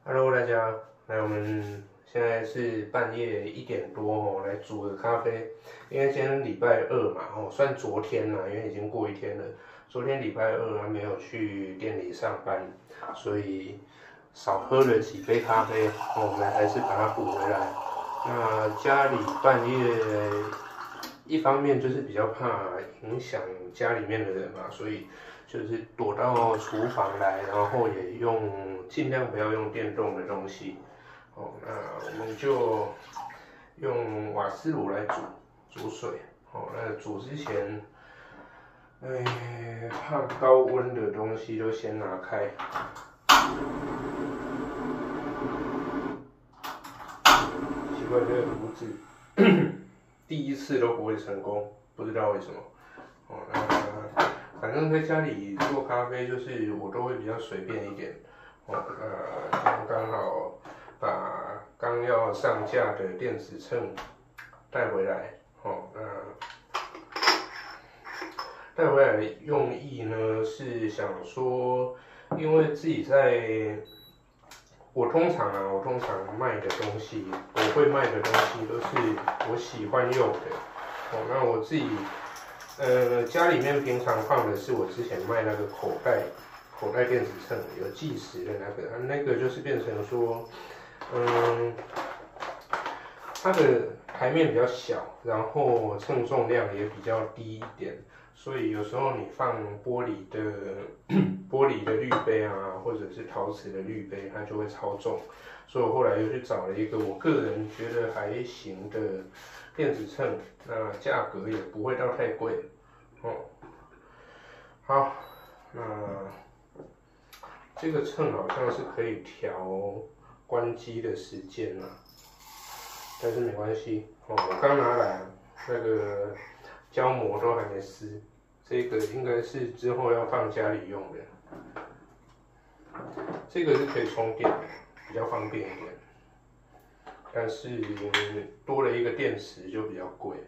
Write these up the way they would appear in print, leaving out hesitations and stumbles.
Hello，大家，来，我们现在是半夜1点多哦，来煮个咖啡。因为今天礼拜二嘛，算昨天啦，因为已经过一天了。昨天礼拜二还没有去店里上班，所以少喝了几杯咖啡，我们还是把它补回来。那家里半夜，一方面就是比较怕影响家里面的人嘛，所以就是躲到厨房来，然后也尽量不要用电动的东西。那我们就用瓦斯炉来煮水。那煮之前，怕高温的东西就先拿开。奇怪，这个炉子第一次都不会成功，不知道为什么。那反正在家里做咖啡，就是我都会比较随便一点。刚好把刚要上架的电子秤带回来。带回来的用意呢是想说，因为自己我通常卖的东西，我会卖的东西都是我喜欢用的。那我自己家里面平常放的是我之前卖那个口袋电子秤，有计时的那个就是变成说，它的台面比较小，然后称重量也比较低一点，所以有时候你放玻璃的滤杯啊，或者是陶瓷的滤杯，它就会超重。所以我后来又去找了一个我个人觉得还行的电子秤，那价格也不会到太贵。好，那这个秤好像是可以调关机的时间啦，但是没关系。我刚拿来那个胶膜都还没撕，这个应该是之后要放家里用的。这个是可以充电的，比较方便一点，但是多了一个电池就比较贵。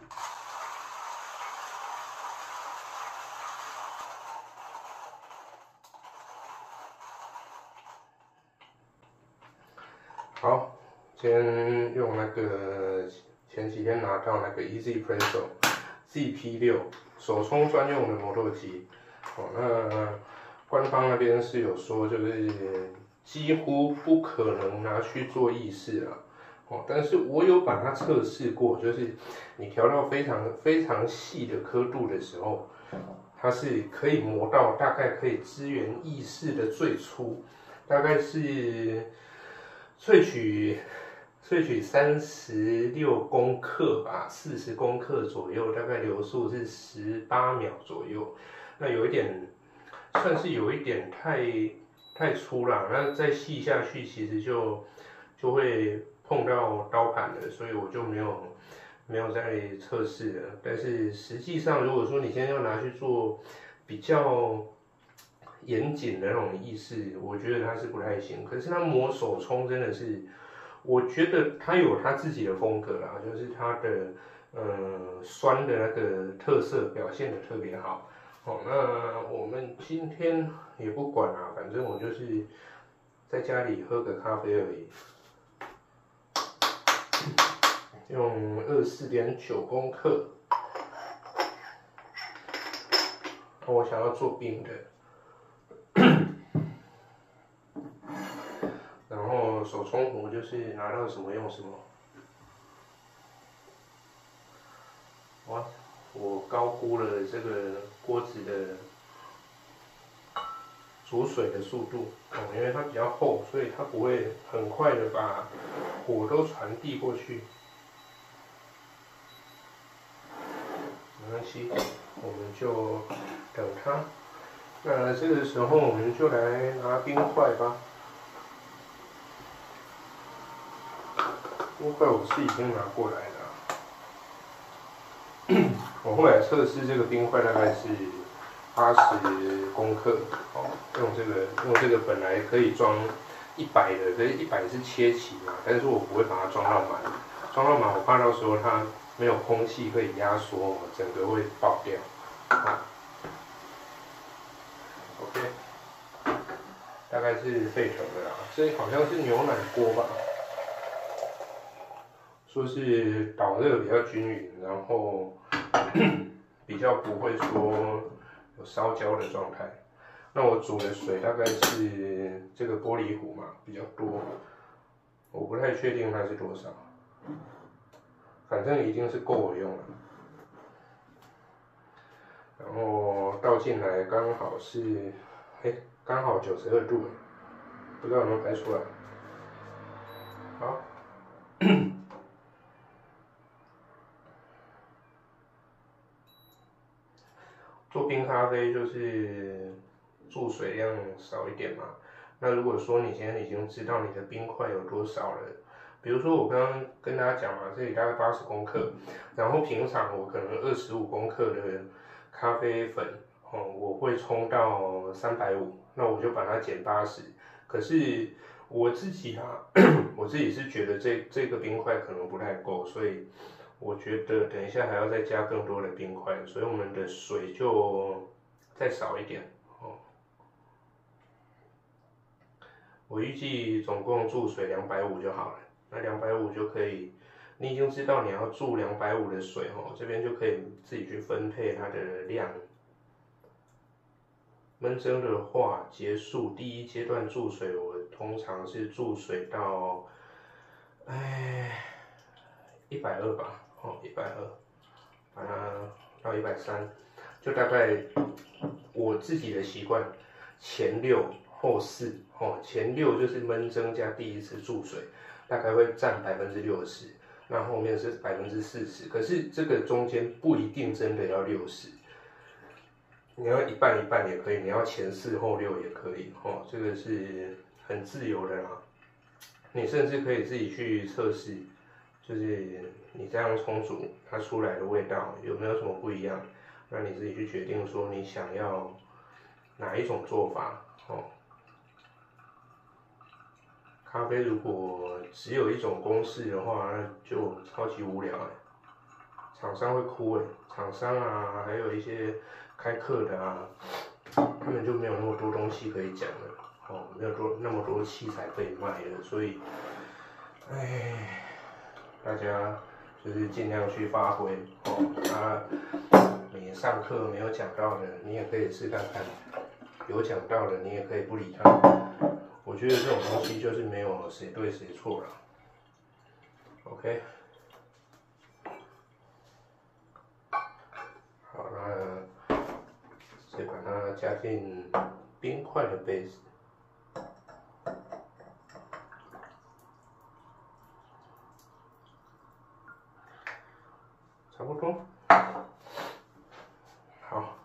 好，先用那个前几天拿到那个 EasyPresso ZP6 手冲专用的磨豆机。那官方那边是有说，就是几乎不可能拿去做意式啦。但是我有把它测试过，就是你调到非常非常细的刻度的时候，它是可以磨到大概可以支援意式的最粗，大概是萃取36公克吧，40公克左右，大概流速是18秒左右。那算是有一点太粗了，那再细下去其实就会碰到刀盘了，所以我就没有再测试了。但是实际上，如果说你现在要拿去做比较严谨的那种意式，我觉得它是不太行。可是它磨手冲真的是，我觉得它有它自己的风格啦，就是它的酸的那个特色表现的特别好。那我们今天也不管啦，反正我就是在家里喝个咖啡而已。用24.9公克。我想要做冰的。然后手冲壶就是拿到什么用什么。哇，我高估了这个锅子的煮水的速度，因为它比较厚，所以它不会很快的把火都传递过去。没关系，我们就等它。那这个时候我们就来拿冰块吧。冰块我是已经拿过来了。我后来测试这个冰块大概是80公克。用这个本来可以装100的，可是100是切齐嘛，但是我不会把它装到满。装到满我怕到时候它没有空气可以压缩，整个会爆掉。OK，大概概是沸腾的啦，这好像是牛奶锅吧，说是导热比较均匀，然后比较不会说有烧焦的状态。那我煮的水大概是这个玻璃壶嘛，比较多，我不太确定它是多少，反正一定是够我用了。然后倒进来刚好是，刚好92度，不知道有没有拍出来。好，做冰咖啡就是注水量少一点嘛。那如果说你今天已经知道你的冰块有多少了，比如说我刚刚跟大家讲嘛，这里大概80公克，然后平常我可能25公克的咖啡粉，我会冲到350，那我就把它减80。可是我自己啊，我自己是觉得这个冰块可能不太够，所以我觉得等一下还要再加更多的冰块，所以我们的水就再少一点哦。我预计总共注水250就好了，那250就可以，你已经知道你要注250的水哦，这边就可以自己去分配它的量。焖蒸的话，结束第一阶段注水，我通常是注水到120吧，120，把它到130，就大概我自己的习惯，前6后4，前6就是焖蒸加第一次注水，大概会占60%，那后面是40%，可是这个中间不一定真的要60%。你要一半一半也可以，你要前4后6也可以，这个是很自由的啦。你甚至可以自己去测试，就是你这样冲煮，它出来的味道有没有什么不一样？那你自己去决定说你想要哪一种做法，咖啡如果只有一种公式的话，那就超级无聊厂商会哭厂商啊，还有一些开课的啊，他们就没有那么多东西可以讲了，没有那么多器材可以卖了，所以，大家就是尽量去发挥你上课没有讲到的，你也可以试看看；有讲到的，你也可以不理他。我觉得这种东西就是没有谁对谁错了。OK。好，那再把它加进冰块的杯子，差不多。好，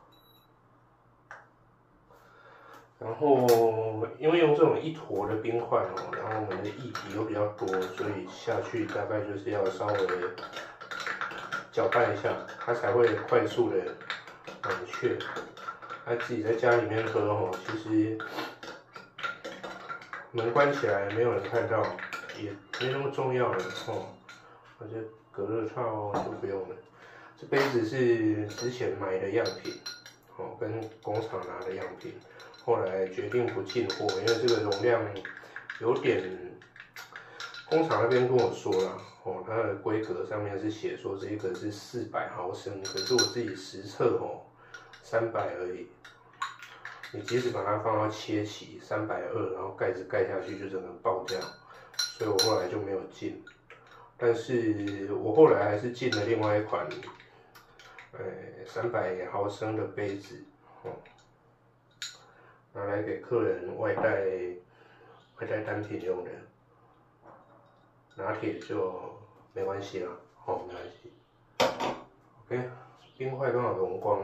然后因为用这种一坨的冰块然后我们的液体又比较多，所以下去大概就是要稍微搅拌一下，它才会快速的冷却。自己在家里面喝其实门关起来没有人看到，也没那么重要了而且隔热罩就不用了。这杯子是之前买的样品，跟工厂拿的样品，后来决定不进货，因为这个容量有点，工厂那边跟我说了，它的规格上面是写说这个是400毫升，可是我自己实测300而已。你即使把它放到切齐320，然后盖子盖下去就整个爆掉，所以我后来就没有进。但是我后来还是进了另外一款300毫升的杯子，拿来给客人外带单品用的。拿铁就没关系啦，没关系。OK， 冰块刚好融光了，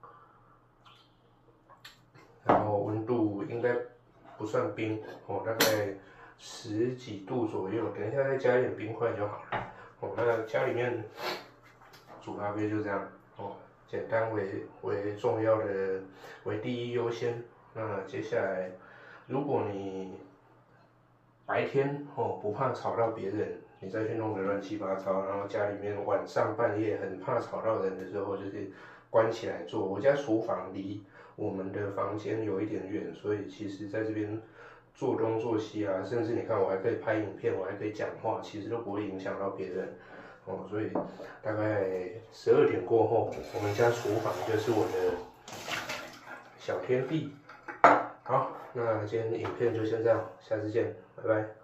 然后温度应该不算冰大概10几度左右，等一下再加一点冰块就好了。那家里面煮咖啡就这样简单为重要的为第一优先。那接下来，如果你白天不怕吵到别人，你再去弄得乱七八糟，然后家里面晚上半夜很怕吵到人的时候，就是关起来做。我家厨房离我们的房间有一点远，所以其实在这边做东做西啊，甚至你看我还可以拍影片，我还可以讲话，其实都不会影响到别人。哦，所以大概12点过后，我们家厨房就是我的小天地。好，那今天影片就先这样，下次见，拜拜。